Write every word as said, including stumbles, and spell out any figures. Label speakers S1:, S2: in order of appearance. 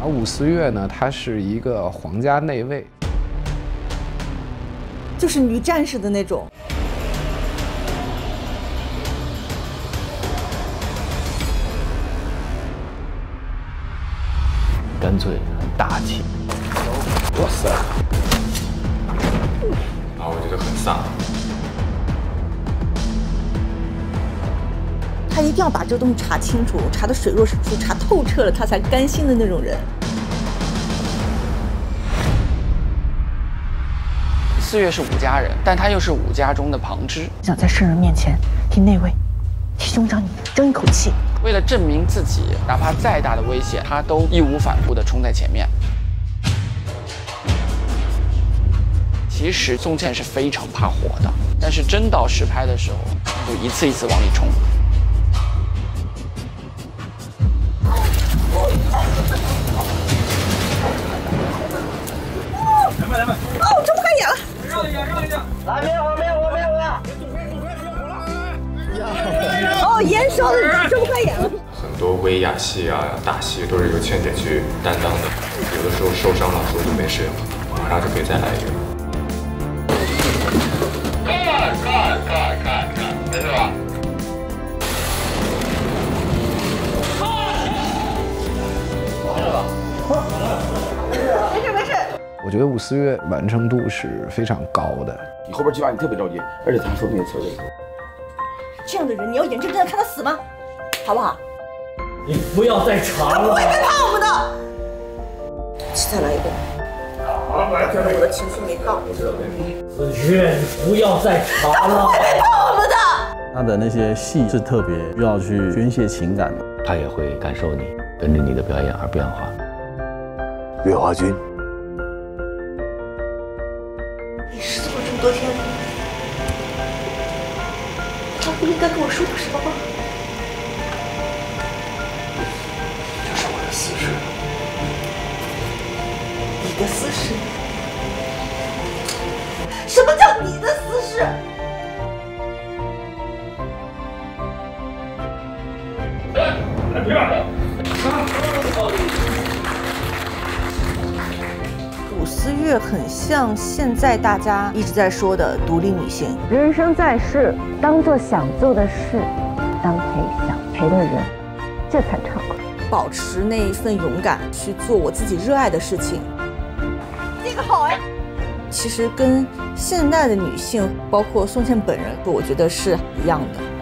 S1: 而武四月呢，她是一个皇家内卫，
S2: 就是女战士的那种。
S3: 干脆很大气。
S1: 哇塞！
S4: 然后我觉得很丧。
S2: 他一定要把这个东西查清楚，查得水落石出，查透彻了，他才甘心的那种人。
S5: 四月是武家人，但他又是武家中的旁支，
S6: 想在圣人面前替内卫、替兄长你争一口气。
S5: 为了证明自己，哪怕再大的危险，他都义无反顾地冲在前面。其实宋茜是非常怕火的，但是真到实拍的时候，就一次一次往里冲。
S2: 来吧来吧！哦，睁不开眼了。
S7: 让一下，让一下。
S8: 来，灭火，灭火，灭火！
S2: 哦，烟烧的睁不开眼了。
S4: 很多微亚戏啊、大戏都是由倩姐去担当的，有的时候受伤了，说就没事了，马上就可以再来一个。看看看看看，没事吧？
S2: 没事没事。
S1: 我觉得武四月完成度是非常高的。
S8: 你后边几把你特别着急，而且他说那个词儿。
S2: 这样的人，你要眼睁睁的看他死吗？好不好？
S7: 你不要再查了。
S2: 他不会害怕我们的。再来一个。我的情绪没到。
S7: 子轩，你不要再查了。
S2: 害怕我们的。
S3: 他的那些戏是特别需要去宣泄情感的，他也会感受你，跟着你的表演而变化。
S9: 月华君，
S2: 你失踪了这么多天，他不应该跟我说点什么吗？
S9: 这是我的私事。
S2: 你的私事？什么叫你的私事？武四月很像现在大家一直在说的独立女性。
S6: 人生在世，当做想做的事，当陪想陪的人，这才畅快。
S2: 保持那一份勇敢，去做我自己热爱的事情。这个好哎。其实跟现代的女性，包括宋茜本人，我觉得是一样的。